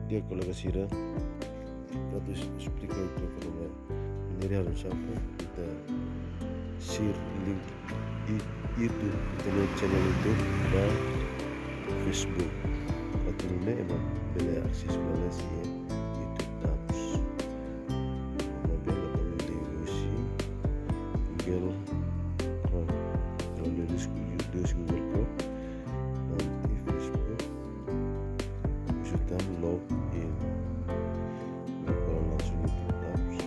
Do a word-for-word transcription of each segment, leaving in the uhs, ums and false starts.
dia kolega sira ratu explica itu kolega menjadi harus apa kita share link itu kita lihat channel itu dan Facebook atau ini emang bela akses bela sih YouTube apps emang bela bela device Google Chrome kalau dari Google Chrome nanti Facebook sudah login kalau langsung YouTube apps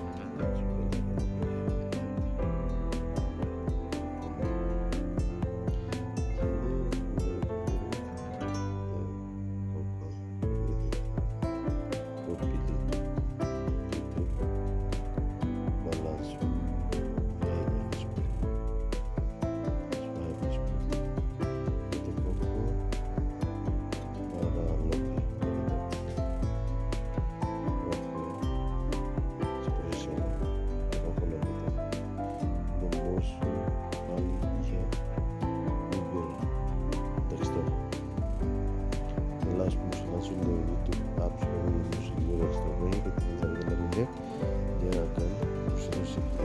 langsung ke YouTube apps dari musik gue setelahnya kita tinggal dengerin dia akan terus itu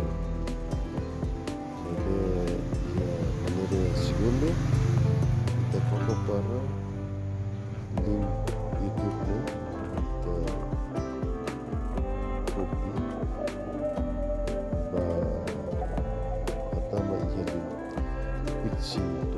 jadi ya menjadi segundo kita fokus pada link YouTube nya kita copy atau menjadi fixing itu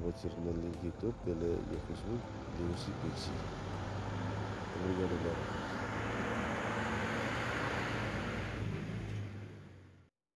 channel YouTube, pela Facebook, dia mesti pergi. Obrigado, galera.